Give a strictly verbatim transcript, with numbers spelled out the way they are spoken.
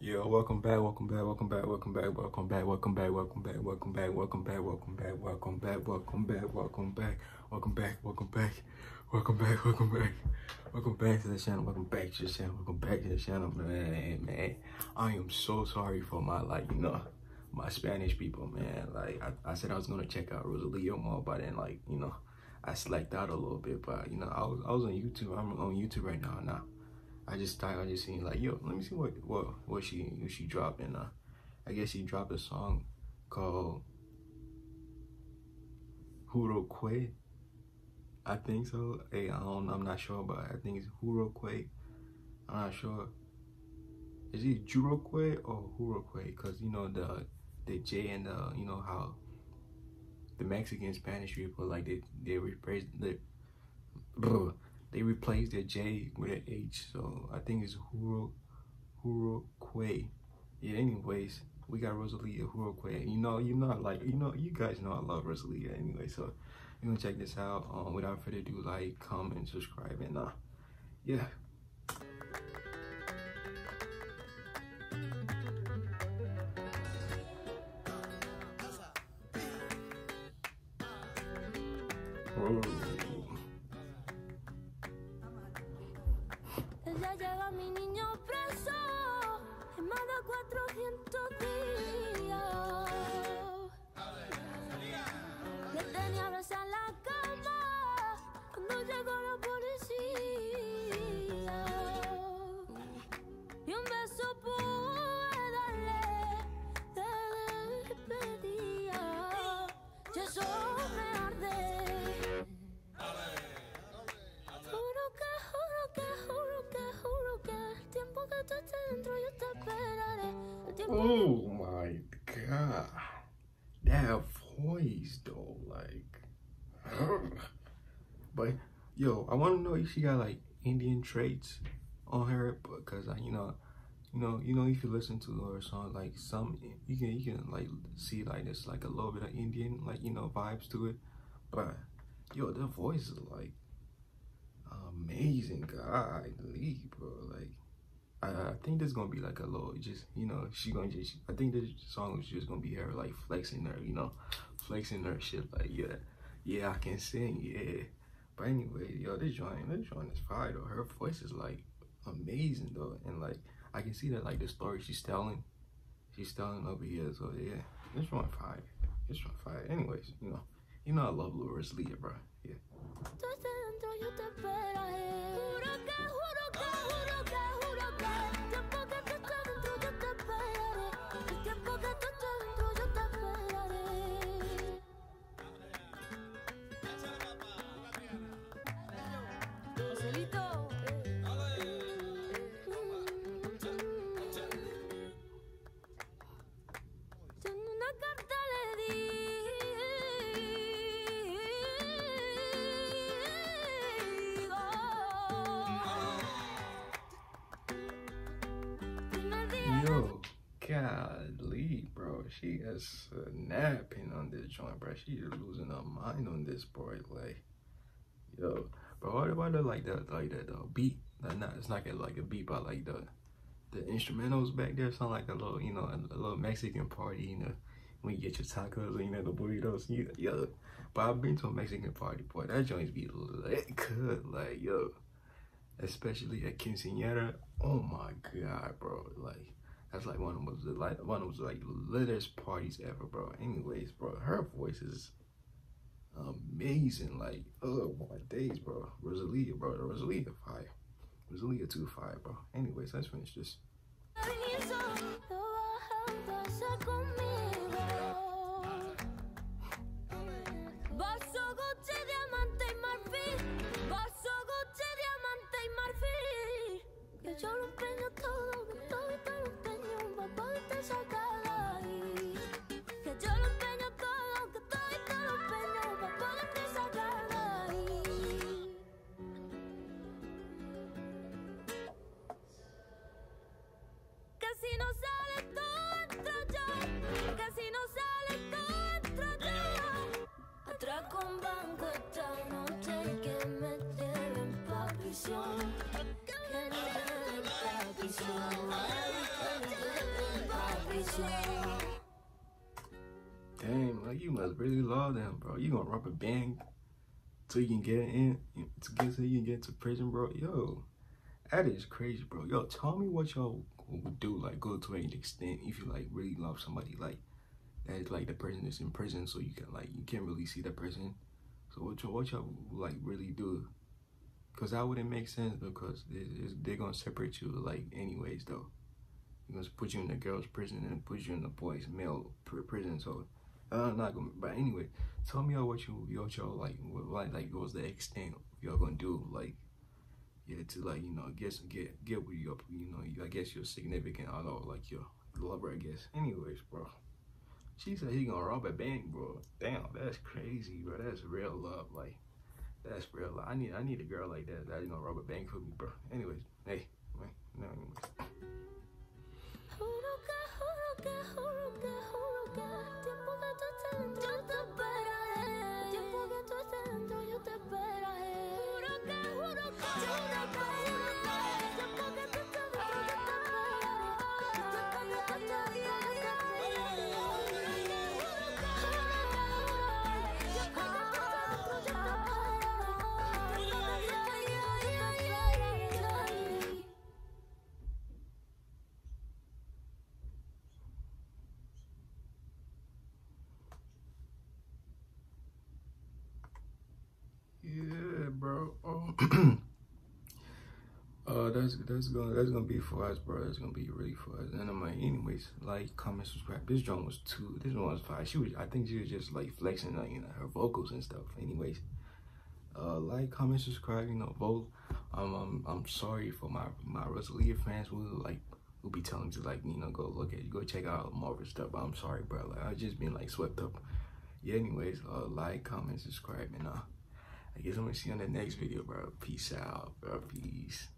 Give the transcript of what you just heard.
Yo, welcome back, welcome back, welcome back, welcome back, welcome back, welcome back, welcome back, welcome back, welcome back, welcome back, welcome back, welcome back, welcome back, welcome back, welcome back, welcome back, welcome back, welcome back to the channel, welcome back to the channel, welcome back to the channel, man, man. I am so sorry for my, like, you know, my Spanish people, man. Like, I, I said I was gonna check out Rosalía more, but then, like, you know, I slacked out a little bit, but, you know, I was, I was on YouTube, I'm on YouTube right now, now. I just thought I just seen like, yo, let me see what what what she what she dropped, and uh, I guess she dropped a song called Juro Que. I think so. Hey, I don't, I'm not sure, but I think it's Juro Que. I'm not sure. Is it Juro Que or Juro Que? Cause you know the the J and the, you know how the Mexican Spanish people, like they they replace the. Blah, They replaced the J with an H, so I think it's Juro, Juro Que. Yeah, anyways, we got Rosalía, Juro Que. You know, you know, like, you know, you guys know I love Rosalía anyway, so you're gonna check this out. Um, without further ado, like, comment, subscribe, and uh, yeah. Oh. Ya lleva mi niño preso en más de cuatrocientos días. Le tenía abrazada en la cama cuando llegó la policía. Y un beso pude darle de despedida. Y eso me arde. Oh my god, that voice though, like, but yo, I want to know if she got like Indian traits on her, because you know, you know, you know, if you listen to her song, like some, you can, you can like see like there's like a little bit of Indian, like, you know, vibes to it, but yo, that voice is like amazing, godly, bro, like. I think there's gonna be like a little, just, you know, she gonna just, I think this song is just gonna be her like flexing her, you know, flexing her shit, like, yeah, yeah, I can sing, yeah. But anyway, yo, this joint, this joint is fire though. Her voice is like amazing though, and like I can see that like the story she's telling, she's telling over here. So yeah, this joint fire, this joint fire. Anyways, you know, you know I love Rosalía, bro. Yeah. Yo, golly, bro, she is napping on this joint, bro. She is losing her mind on this, boy. Like, yo, bro, what about the like the like the, the beat? Like, not, it's not like a beat, but like the the instrumentals back there sound like a little, you know, a, a little Mexican party, you know, when you get your tacos, you know, the burritos, you, yo. But I've been to a Mexican party, boy. That joint be lit good, like, yo. Especially at Quinceañera. Oh my god, bro, like. That's like one of those like one of those like littest parties ever, bro. Anyways, bro, her voice is amazing. Like, oh my days, bro. Rosalía, bro. Rosalía fire. Rosalía too fire, bro. Anyways, let's finish this. Damn, like you must really love them, bro. You gonna rubber band till you can get in, to get so you can get to prison, bro. Yo, that is crazy, bro. Yo, tell me what y'all would do, like go to an extent if you like really love somebody, like that is like the person is in prison, so you can like you can't really see that person. So what y'all what y'all like really do? Cause that wouldn't make sense because they're gonna separate you like anyways though. They're gonna put you in the girls' prison and put you in the boys' male prison. So I'm not gonna. But anyway, tell me what you what y'all like like like what's the extent y'all gonna do like yeah to like you know guess get get with your you know I guess your significant other like your lover I guess. Anyways, bro. She said he gonna rob a bank, bro. Damn, that's crazy, bro. That's real love, like that's real love. I need I need a girl like that that gonna rob a bank for me, bro. Anyways, hey, wait, no, anyways. Yeah, bro. Um, uh, that's that's gonna that's gonna be for us, bro. That's gonna be really for us. And I'm like, anyways, like, comment, subscribe. This drum was two. This one was five. She was, I think she was just like flexing, like you know, her vocals and stuff. Anyways, uh, like, comment, subscribe. You know, vote. Um, I'm I'm sorry for my my Rosalia fans who like who be telling me to like you know go look at go check out Marvel stuff. But I'm sorry, bro. Like I just been like swept up. Yeah. Anyways, uh, like, comment, subscribe, and uh. I guess I'm gonna see you on the next video, bro. Peace out, bro. Peace.